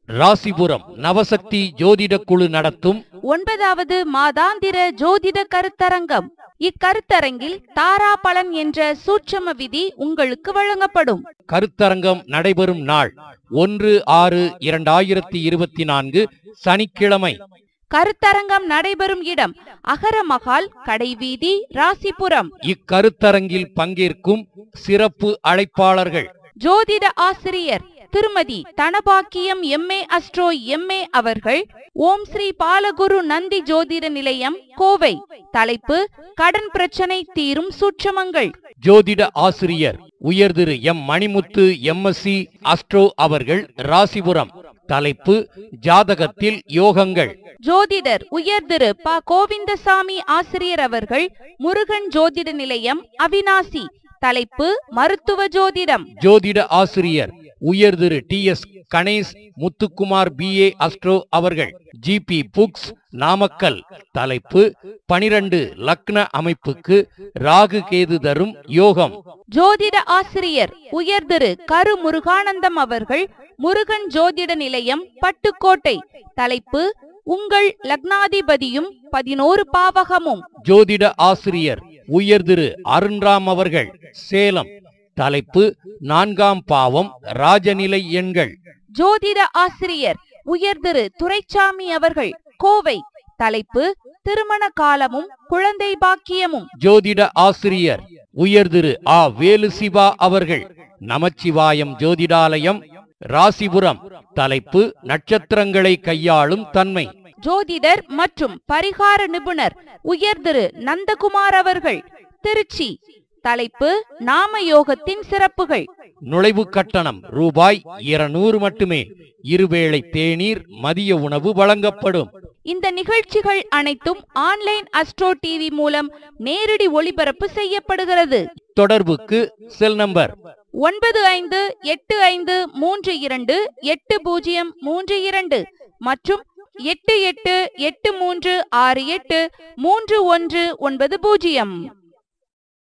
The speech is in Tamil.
ராசிபுரம் நவசக்தி ஜோதிட குழு நடத்தும் 9வது மாதாந்திர ஜோதிட கருத்தரங்கம். இக்கருத்தரங்கில் தாரா பலன் என்ற சூட்சம விதி உங்களுக்கு வழங்கப்படும். கருத்தரங்கம் நடைபெறும் நாள் 1/6/2024 சனிக்கிழமை. கருத்தரங்கம் நடைபெறும் இடம் அகரமகால் கடைவீதி, ராசிபுரம். இக்கருத்தரங்கில் பங்கேற்கும் சிறப்பு அழைப்பாளர்கள்: ஜோதிட ஆசிரியர் திருமதி தனபாக்கியம் MA அஸ்ட்ரோ MA அவர்கள், ஓம் ஸ்ரீ பாலகுரு நந்தி ஜோதிட நிலையம், கோவை. தலைப்பு: கடன் பிரச்சனை தீரும் சூட்சமங்கள். ஜோதிட ஆசிரியர் உயர் Thiru M Manimuthu MSc astro அவர்கள், ராசிபுரம். தலைப்பு: ஜாதகத்தில் யோகங்கள். ஜோதிடர் உயர் திரு ப கோவிந்தசாமி ஆசிரியர் அவர்கள், முருகன் ஜோதிட நிலையம், அவினாசி. தலைப்பு: மருத்துவ ஜோதிடம். ஜோதிட ஆசிரியர் உயர் Thiru TS Ganesh Muthukumar BA astro அவர்கள், GP புக்ஸ், நாமக்கல். தலைப்பு: 12 லக்ன அமைப்புக்கு ராகு கேது தரும் யோகம். ஜோதிட ஆசிரியர் உயர் திரு கரு முருகானந்தம் அவர்கள், முருகன் ஜோதிட நிலையம், பட்டுக்கோட்டை. தலைப்பு: உங்கள் லக்னாதிபதியும் 11 பாவகமும். ஜோதிட ஆசிரியர் உயர் திரு அருண்ராம் அவர்கள், சேலம். தலைப்பு: 4ஆம் பாவம் ராஜநிலை எண்கள். ஜோதிட ஆசிரியர் உயர் திரு துரைச்சாமி அவர்கள், கோவை. தலைப்பு: திருமண காலமும் குழந்தை பாக்கியமும். ஜோதிட ஆசிரியர் உயர் திரு ஆ வேலுசிவா அவர்கள், நமச்சிவாயம் ஜோதிடாலயம், ராசிபுரம். தலைப்பு: நட்சத்திரங்களை கையாளும் தன்மை. ஜோதிடர் மற்றும் பரிகார நிபுணர் உயர் திரு நந்தகுமார் அவர்கள், திருச்சி. தலைப்பு: நாம யோகத்தின் சிறப்புகள். நுழைவு கட்டணம் ரூபாய் 200 மட்டுமே. இருவேளை தேநீர், மதிய உணவு வழங்கப்படும். இந்த நிகழ்ச்சிகள் அனைத்தும் ஆன்லைன் அஸ்ட்ரோ டிவி மூலம் நேரடி ஒளிபரப்பு செய்யப்படுகிறது. தொடர்புக்கு செல் நம்பர் 9585328032 மற்றும் 8883683190.